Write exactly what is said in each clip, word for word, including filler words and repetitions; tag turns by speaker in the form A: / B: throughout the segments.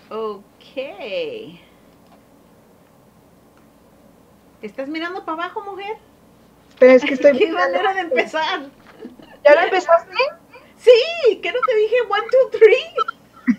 A: Ok. ¿Estás mirando para abajo, mujer?
B: Pero es que estoy
A: ¿Qué
B: buscando.
A: manera de empezar?
B: ¿Ya lo empezaste?
A: Sí, ¿qué no te dije one, two, three?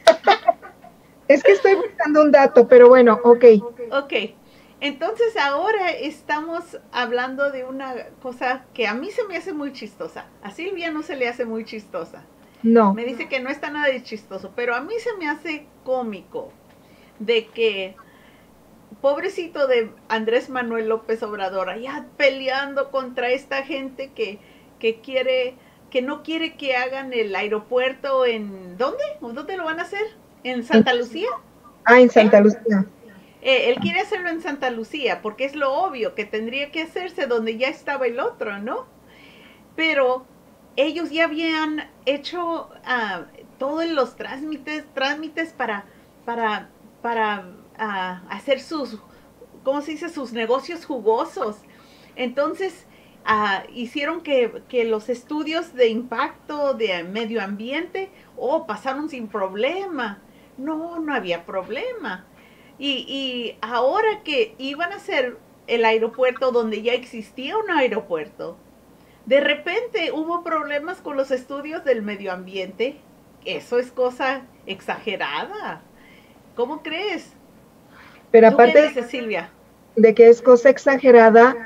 B: Es que estoy buscando un dato, pero bueno, ok.
A: Ok, entonces ahora estamos hablando de una cosa que a mí se me hace muy chistosa. A Silvia no se le hace muy chistosa.
B: No.
A: Me dice que no está nada de chistoso, pero a mí se me hace cómico de que pobrecito de Andrés Manuel López Obrador allá peleando contra esta gente que, que quiere, que no quiere que hagan el aeropuerto en ¿dónde? ¿Dónde lo van a hacer? ¿En
B: En-
A: Santa Lucía?
B: ah, en
A: ¿Eh?
B: Santa Lucía.
A: Eh, él quiere hacerlo en Santa Lucía porque es lo obvio que tendría que hacerse donde ya estaba el otro, ¿no? Pero ellos ya habían hecho uh, todos los trámites, trámites para, para, para uh, hacer sus, ¿cómo se dice? Sus negocios jugosos. Entonces, uh, hicieron que, que, los estudios de impacto de medio ambiente, oh, pasaron sin problema. No, no había problema. Y, y ahora que iban a hacer el aeropuerto donde ya existía un aeropuerto, de repente hubo problemas con los estudios del medio ambiente. Eso es cosa exagerada. ¿Cómo crees?
B: Pero
A: ¿Tú qué
B: aparte
A: dices, Silvia?
B: de que es cosa exagerada,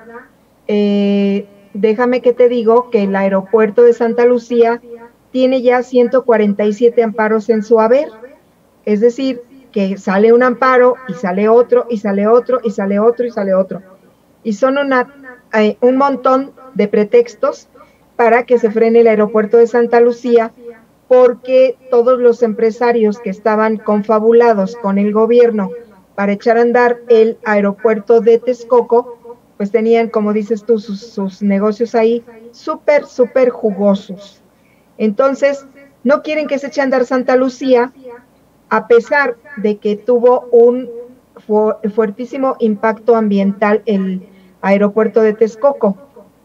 B: eh, déjame que te digo que el aeropuerto de Santa Lucía tiene ya ciento cuarenta y siete amparos en su haber. Es decir, que sale un amparo y sale otro y sale otro y sale otro y sale otro. Y son una, eh, un montón de pretextos para que se frene el aeropuerto de Santa Lucía, porque todos los empresarios que estaban confabulados con el gobierno para echar a andar el aeropuerto de Texcoco, pues tenían, como dices tú, sus, sus negocios ahí súper, súper jugosos. Entonces, no quieren que se eche a andar Santa Lucía, a pesar de que tuvo un fu fuertísimo impacto ambiental el aeropuerto de Texcoco.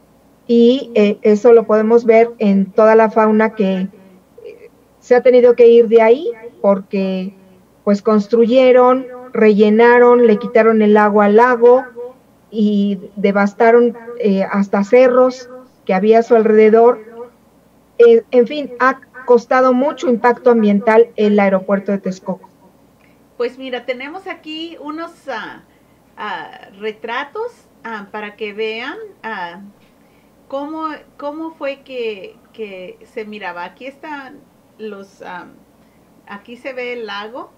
B: Y eh, eso lo podemos ver en toda la fauna que eh, se ha tenido que ir de ahí porque pues construyeron, rellenaron, le quitaron el agua al lago y devastaron eh, hasta cerros que había a su alrededor. Eh, en fin, ha costado mucho impacto ambiental el aeropuerto de Texcoco.
A: Pues mira, tenemos aquí unos uh, uh, retratos uh, para que vean uh, cómo, cómo fue que, que se miraba. Aquí están los, um, aquí se ve el lago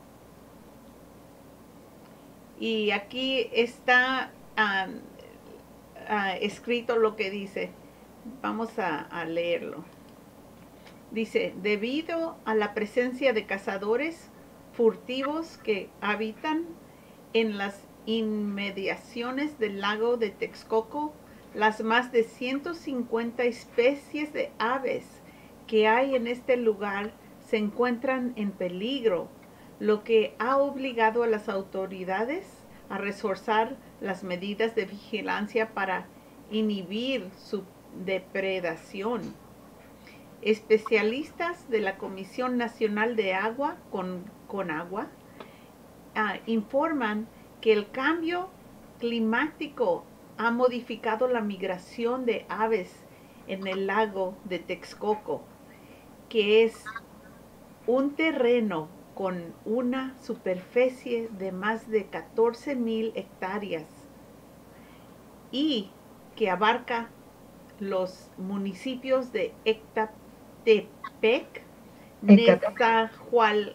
A: y aquí está um, uh, escrito lo que dice. Vamos a, a leerlo. Dice, debido a la presencia de cazadores furtivos que habitan en las inmediaciones del lago de Texcoco, las más de ciento cincuenta especies de aves que hay en este lugar se encuentran en peligro, lo que ha obligado a las autoridades a reforzar las medidas de vigilancia para inhibir su depredación. Especialistas de la Comisión Nacional de Agua con, con Agua uh, informan que el cambio climático ha modificado la migración de aves en el lago de Texcoco, que es un terreno con una superficie de más de catorce mil hectáreas y que abarca los municipios de Ecatepec, Nezahualcóyotl,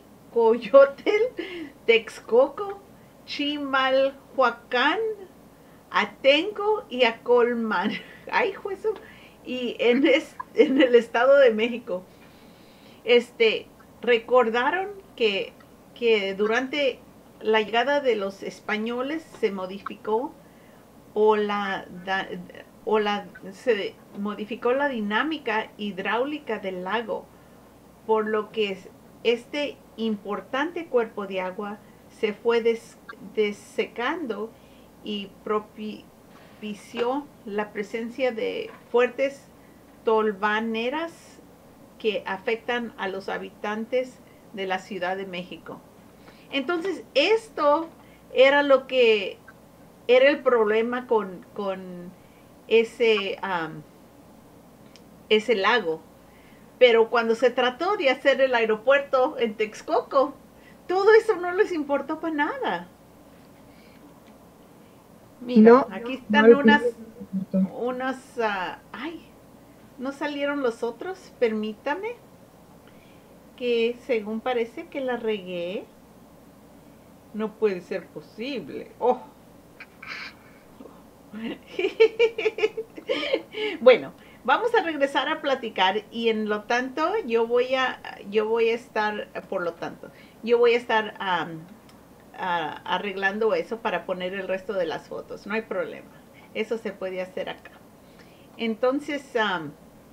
A: Texcoco, Chimalhuacán, Atenco y Acolman. Ay, juez, y en, es, en el Estado de México. Este, recordaron que, que durante la llegada de los españoles se modificó o la, da, o la se modificó la dinámica hidráulica del lago, por lo que este importante cuerpo de agua se fue des, desecando y propició la presencia de fuertes tolvaneras que afectan a los habitantes de la Ciudad de México. Entonces, esto era lo que era el problema con, con ese, um, ese lago. Pero cuando se trató de hacer el aeropuerto en Texcoco, todo eso no les importó para nada. Mira,
B: No,
A: aquí están
B: no,
A: unas, unas, uh, ay, ¿no salieron los otros? Permítame, que según parece que la regué. No puede ser posible. Oh. Bueno, vamos a regresar a platicar y en lo tanto yo voy a, yo voy a estar, por lo tanto, yo voy a estar um, uh, arreglando eso para poner el resto de las fotos. No hay problema. Eso se puede hacer acá. Entonces, um,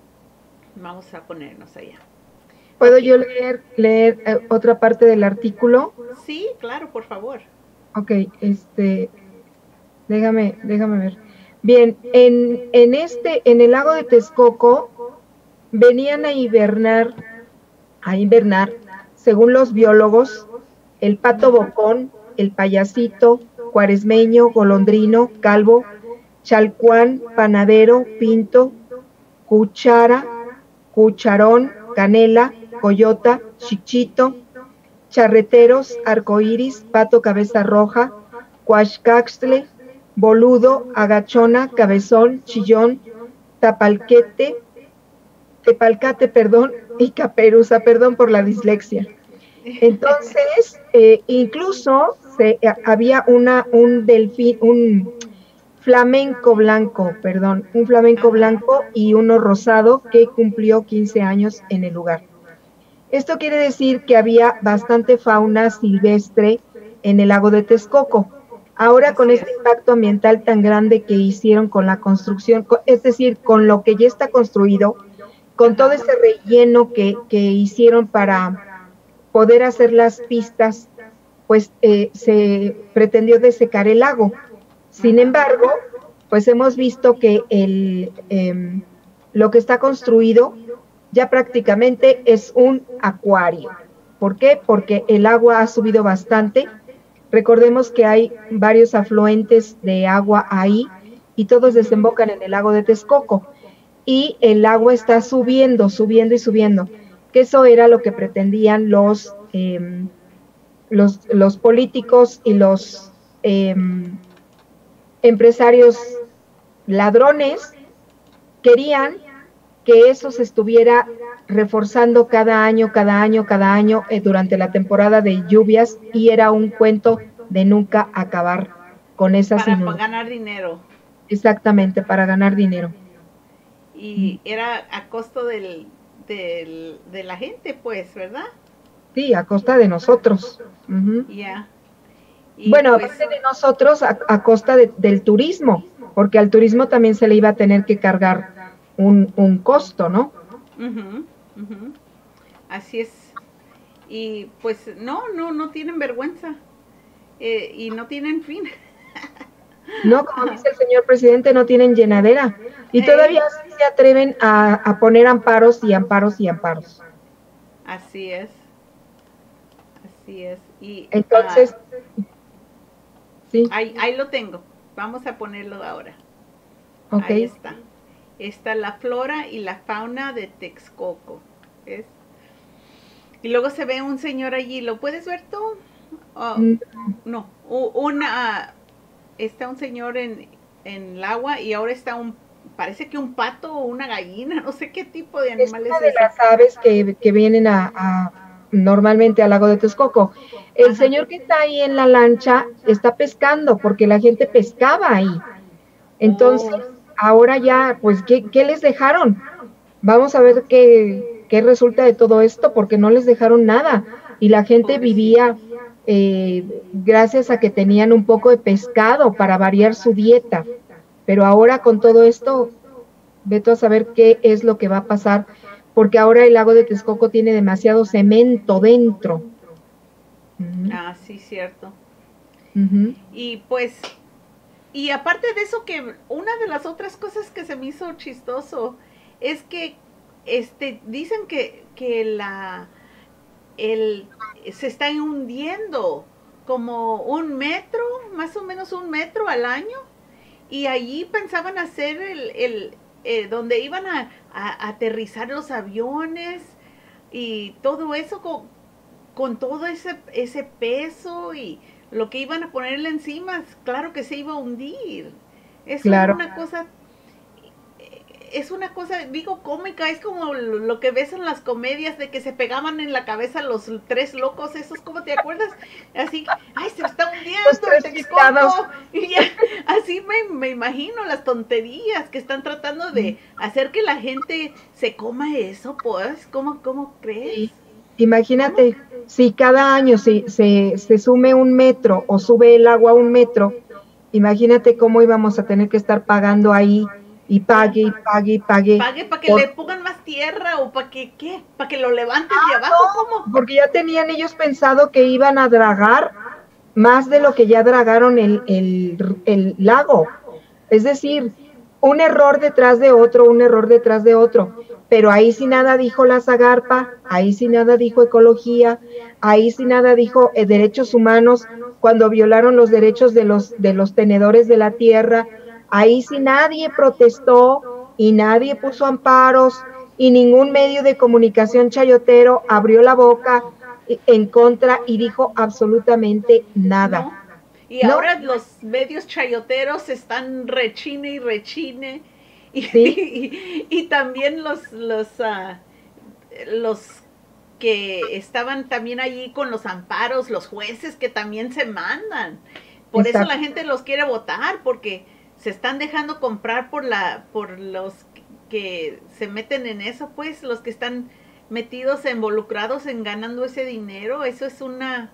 A: vamos a ponernos allá.
B: ¿Puedo yo leer, leer eh, otra parte del artículo?
A: Sí, claro, por favor.
B: Ok, este, déjame, déjame ver. Bien, en, en este, en el lago de Texcoco, venían a hibernar, a invernar, según los biólogos, el pato bocón, el payasito, cuaresmeño, golondrino, calvo, chalcuán, panadero, pinto, cuchara, cucharón, canela, coyota, chichito, charreteros, arcoíris, pato cabeza roja, cuaxcaxtle, boludo, agachona, cabezón, chillón, tapalquete, tepalcate, perdón, y caperuza, perdón por la dislexia. Entonces, eh, incluso se, eh, había una, un delfín, un flamenco blanco, perdón, un flamenco Ajá. blanco y uno rosado que cumplió quince años en el lugar. Esto quiere decir que había bastante fauna silvestre en el lago de Texcoco. Ahora con este impacto ambiental tan grande que hicieron con la construcción, es decir, con lo que ya está construido, con todo ese relleno que, que hicieron para poder hacer las pistas, pues eh, se pretendió desecar el lago. Sin embargo, pues hemos visto que el, eh, lo que está construido ya prácticamente es un acuario. ¿Por qué? Porque el agua ha subido bastante. Recordemos que hay varios afluentes de agua ahí y todos desembocan en el lago de Texcoco. Y el agua está subiendo, subiendo y subiendo. Que eso era lo que pretendían los, eh, los, los políticos y los eh, empresarios ladrones. Querían que eso se estuviera reforzando cada año, cada año, cada año eh, durante la temporada de lluvias y era un cuento de nunca acabar con esas
A: Para inundaciones. Ganar dinero.
B: Exactamente, para ganar dinero.
A: Y era a costo del, del, de la gente, pues, ¿verdad?
B: Sí, a costa de nosotros. Uh-huh.
A: Ya. Yeah.
B: Bueno, pues, aparte de nosotros, a, a costa de, del turismo, porque al turismo también se le iba a tener que cargar Un, un costo, ¿no?
A: Uh-huh, uh-huh. Así es. Y pues no, no, no tienen vergüenza eh, y no tienen fin.
B: No, como dice el señor presidente, no tienen llenadera y todavía eh. se atreven a, a poner amparos y amparos y amparos.
A: Así es. Así es. Y
B: entonces, uh,
A: sí. Ahí, ahí lo tengo. Vamos a ponerlo ahora.
B: Okay.
A: Ahí está. Está la flora y la fauna de Texcoco. ¿Ves? Y luego se ve un señor allí. ¿Lo puedes ver tú? Oh, mm. No. Una, está un señor en, en el agua y ahora está un, parece que un pato o una gallina. No sé qué tipo de animal es.
B: Es una de las aves que, que vienen a, a normalmente al lago de Texcoco. El Ajá. señor que está ahí en la lancha está pescando porque la gente pescaba ahí. Entonces... Oh. Ahora ya, pues, ¿qué, ¿qué les dejaron? Vamos a ver qué, qué resulta de todo esto, porque no les dejaron nada. Y la gente vivía eh, gracias a que tenían un poco de pescado para variar su dieta. Pero ahora con todo esto, vete a saber qué es lo que va a pasar, porque ahora el lago de Texcoco tiene demasiado cemento dentro.
A: Uh-huh. Ah, sí, cierto. Uh-huh. Y pues... Y aparte de eso, que una de las otras cosas que se me hizo chistoso es que este dicen que, que la el se está hundiendo como un metro, más o menos un metro al año, y allí pensaban hacer el, el eh, donde iban a, a, a aterrizar los aviones y todo eso con, con todo ese, ese peso y lo que iban a ponerle encima, claro que se iba a hundir. Eso era
B: Claro.
A: una cosa, es una cosa, digo, cómica, es como lo que ves en las comedias de que se pegaban en la cabeza los tres locos, esos, ¿cómo te acuerdas? Así, ay, se está
B: Los
A: hundiendo
B: tres
A: el
B: picados.
A: Texcoco. Y ya, así me, me imagino las tonterías que están tratando de hacer que la gente se coma eso, pues, ¿cómo, cómo crees?
B: Sí. Imagínate, si cada año se, se, se sume un metro o sube el agua un metro, imagínate cómo íbamos a tener que estar pagando ahí y pague y pague y pague.
A: Pague para que
B: por-
A: le pongan más tierra o para que, ¿qué? Para que lo levanten de abajo, ¿cómo?
B: Porque ya tenían ellos pensado que iban a dragar más de lo que ya dragaron el, el, el lago. Es decir, un error detrás de otro, un error detrás de otro. Pero ahí sí nada dijo la Zagarpa, ahí sí nada dijo ecología, ahí sí nada dijo eh, derechos humanos cuando violaron los derechos de los, de los tenedores de la tierra. Ahí sí nadie protestó y nadie puso amparos y ningún medio de comunicación chayotero abrió la boca en contra y dijo absolutamente nada.
A: No. Y
B: ¿No?
A: ahora los medios chayoteros están rechine y rechine. Y,
B: Sí.
A: y, y también los, los, uh, los que estaban también allí con los amparos, los jueces que también se mandan. Por
B: Exacto.
A: eso la gente los quiere votar, porque se están dejando comprar por la por los que se meten en eso, pues los que están metidos, involucrados en ganando ese dinero. Eso es una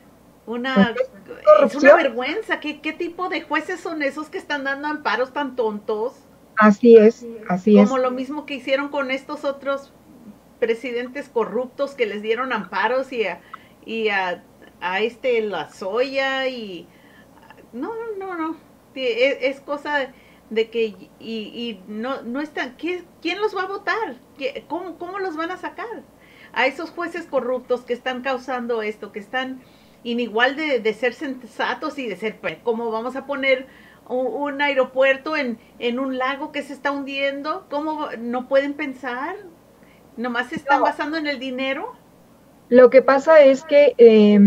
A: una es una vergüenza. ¿Qué, qué tipo de jueces son esos que están dando amparos tan tontos?
B: Así es, así es.
A: Como lo mismo que hicieron con estos otros presidentes corruptos que les dieron amparos y a, y a, a este la soya y no, no, no, es, es cosa de que y, y no, no están, ¿quién, ¿quién los va a votar? ¿Cómo, ¿Cómo los van a sacar? A esos jueces corruptos que están causando esto, que están inigual de, de ser sensatos y de ser, ¿cómo vamos a poner un, un aeropuerto en, en un lago que se está hundiendo? ¿Cómo no pueden pensar? ¿Nomás se están
B: No.
A: basando en el dinero?
B: Lo que pasa es que eh,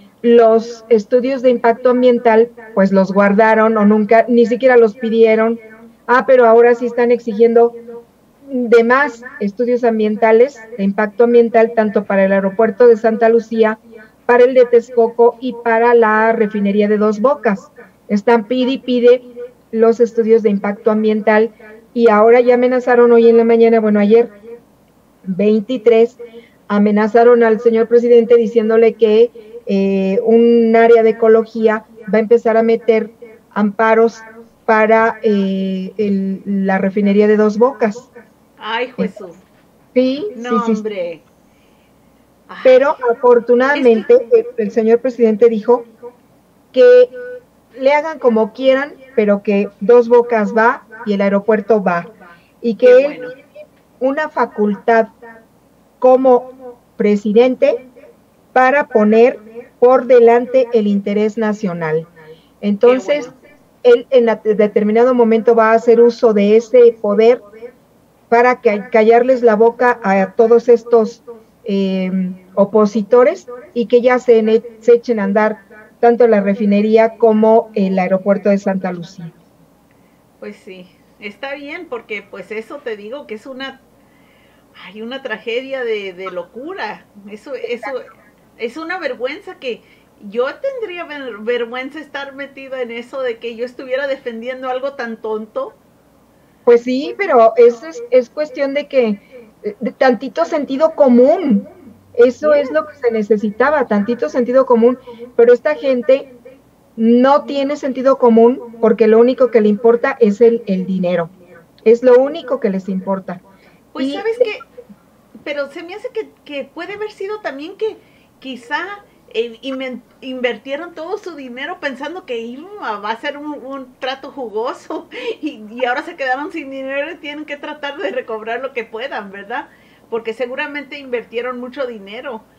B: los estudios de impacto ambiental, pues los guardaron o nunca, ni siquiera los pidieron. Ah, pero ahora sí están exigiendo de más estudios ambientales, de impacto ambiental, tanto para el aeropuerto de Santa Lucía, para el de Texcoco y para la refinería de Dos Bocas. Están pide y pide los estudios de impacto ambiental y ahora ya amenazaron hoy en la mañana, bueno, ayer, veintitrés, amenazaron al señor presidente diciéndole que eh, un área de ecología va a empezar a meter amparos para eh, el, la refinería de Dos Bocas.
A: Ay, Jesús.
B: Sí,
A: no,
B: sí, sí.
A: hombre.
B: Ay, pero afortunadamente es que... el, el señor presidente dijo que le hagan como quieran, pero que Dos Bocas va y el aeropuerto va. Y que Qué él bueno. tiene una facultad como presidente para poner por delante el interés nacional. Entonces, bueno. él en determinado momento va a hacer uso de ese poder para que, callarles la boca a todos estos eh, opositores y que ya se, se echen a andar tanto la refinería como el aeropuerto de Santa Lucía.
A: Pues sí, está bien, porque pues eso te digo que es una hay una tragedia de, de locura. Eso, eso es una vergüenza que yo tendría ver, vergüenza estar metida en eso de que yo estuviera defendiendo algo tan tonto.
B: Pues sí, pero es, es, es cuestión de que de tantito sentido común. Eso yeah. es lo que se necesitaba, tantito sentido común. Pero esta gente no tiene sentido común porque lo único que le importa es el, el dinero. Es lo único que les importa.
A: Pues y, sabes que, pero se me hace que, que puede haber sido también que quizá eh, invirtieron todo su dinero pensando que iba, va a ser un, un trato jugoso y, y ahora se quedaron sin dinero y tienen que tratar de recobrar lo que puedan, ¿verdad? Porque seguramente invirtieron mucho dinero.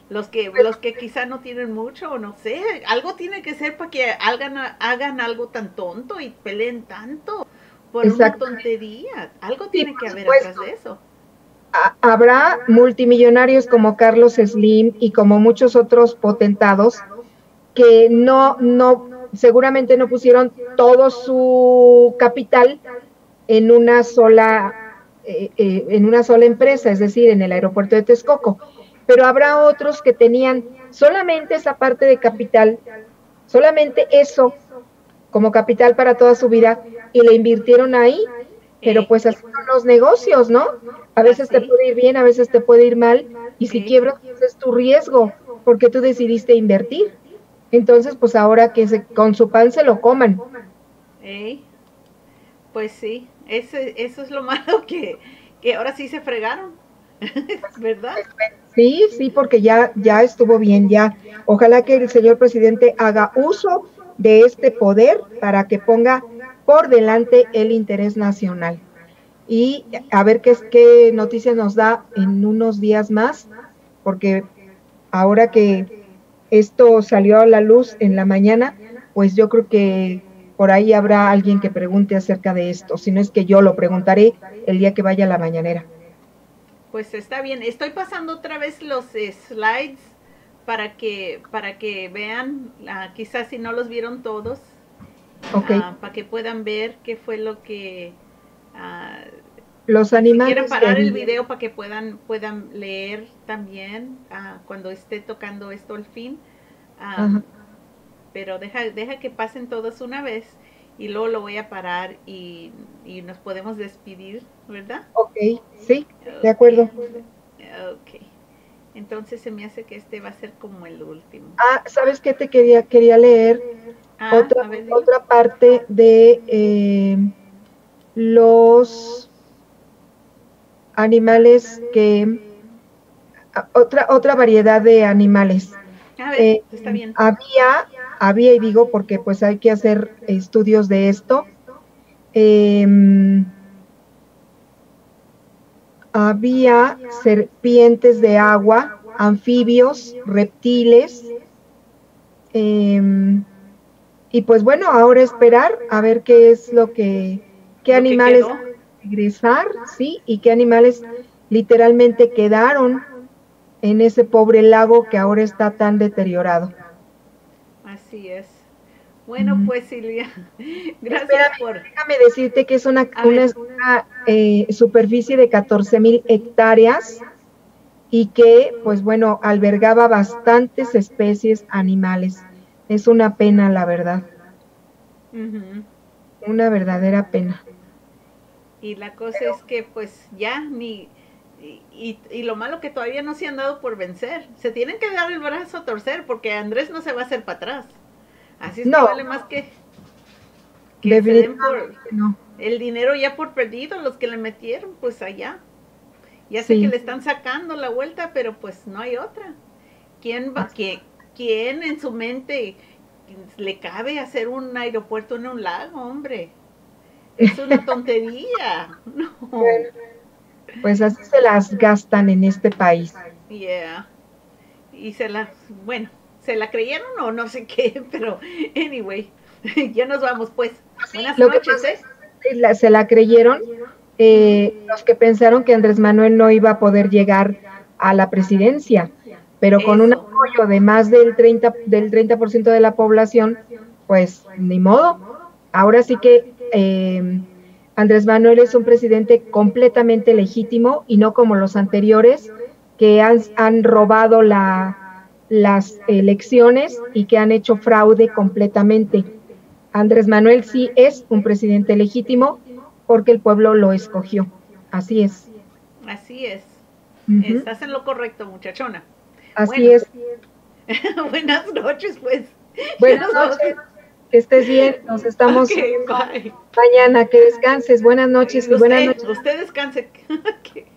A: Los que, los que quizá no tienen mucho, o no sé, algo tiene que ser para que hagan, hagan algo tan tonto y peleen tanto por una tontería. Algo
B: Sí,
A: tiene
B: por
A: que haber
B: supuesto.
A: atrás de eso.
B: Ha- Habrá multimillonarios como Carlos Slim y como muchos otros potentados que no, no, seguramente no pusieron todo su capital en una sola, eh, eh, en una sola empresa, es decir, en el aeropuerto de Texcoco. Pero habrá otros que tenían solamente esa parte de capital, solamente eso como capital para toda su vida y le invirtieron ahí, pero
A: Eh,
B: pues así son los negocios, ¿no? A veces te
A: así,
B: puede ir bien, a veces te puede ir mal, y si
A: eh,
B: quiebras, pues es tu riesgo, porque tú decidiste invertir. Entonces, pues ahora que se, con su pan se lo coman.
A: eh, pues sí, ese, eso es lo malo que, que ahora sí se fregaron, ¿verdad?
B: Sí, sí, porque ya, ya estuvo bien, ya. Ojalá que el señor presidente haga uso de este poder para que ponga por delante el interés nacional. Y a ver qué, qué noticias nos da en unos días más, porque ahora que esto salió a la luz en la mañana, pues yo creo que por ahí habrá alguien que pregunte acerca de esto, si no es que yo lo preguntaré el día que vaya a la mañanera.
A: Pues está bien. Estoy pasando otra vez los eh, slides para que para que vean, uh, quizás si no los vieron todos,
B: Ok.
A: uh, para que puedan ver qué fue lo que uh,
B: Los
A: y si quieren
B: animales
A: parar
B: que...
A: el video para que puedan puedan leer también uh, cuando esté tocando esto al fin. Um, pero deja deja que pasen todos una vez y luego lo voy a parar y, y nos podemos despedir, ¿verdad?
B: Ok, sí, de acuerdo.
A: Ok. Entonces se me hace que este va a ser como el último.
B: Ah, ¿sabes qué te quería, quería leer?
A: Ah,
B: otra,
A: a ver,
B: otra parte de eh, los animales que... Otra, otra variedad de animales.
A: A ver,
B: Eh,
A: está bien.
B: había, había, y digo porque pues hay que hacer estudios de esto, eh, había serpientes de agua, anfibios, reptiles, eh, y pues bueno, ahora esperar a ver qué es lo que, qué
A: Lo que
B: animales
A: quedó.
B: regresar, sí, y qué animales literalmente quedaron en ese pobre lago que ahora está tan deteriorado.
A: Así es. Bueno, pues Silvia, gracias
B: Espérame,
A: por...
B: déjame decirte que es una,
A: A
B: una,
A: ver.
B: una eh, superficie de catorce mil hectáreas y que, pues bueno, albergaba bastantes especies animales. Es una pena, la verdad.
A: Uh-huh.
B: Una verdadera pena.
A: Y la cosa es que pues ya ni... Y, y, y, lo malo que todavía no se han dado por vencer. Se tienen que dar el brazo a torcer porque Andrés no se va a hacer para atrás. Así es
B: no,
A: que vale más que, que se den por
B: no.
A: el dinero ya por perdido, los que le metieron, pues allá. Ya sé
B: Sí.
A: que le están sacando la vuelta, pero pues no hay otra. ¿Quién, va, ¿quién, quién en su mente le cabe hacer un aeropuerto en un lago, hombre? Es una tontería. No.
B: Bueno, pues así se las gastan en este país.
A: Yeah. Y se la, bueno, se la creyeron o no sé qué, pero anyway, ya nos vamos pues. Buenas
B: Lo
A: noches,
B: que pasa
A: ¿eh?
B: es que la, se la creyeron eh, los que pensaron que Andrés Manuel no iba a poder llegar a la presidencia, pero con un
A: Eso.
B: apoyo de más del treinta, del treinta por ciento de la población, pues ni modo. Ahora sí que eh, Andrés Manuel es un presidente completamente legítimo y no como los anteriores que han, han robado la, las elecciones y que han hecho fraude completamente. Andrés Manuel sí es un presidente legítimo porque el pueblo lo escogió. Así es.
A: Así es.
B: Uh-huh.
A: Estás en lo correcto, muchachona.
B: Así
A: bueno.
B: es.
A: Buenas noches, pues.
B: Buenas noches. Que estés bien. Nos estamos
A: okay, bye.
B: mañana. Que descanses. Buenas noches y
A: usted,
B: buenas noches.
A: Usted descanse. Okay.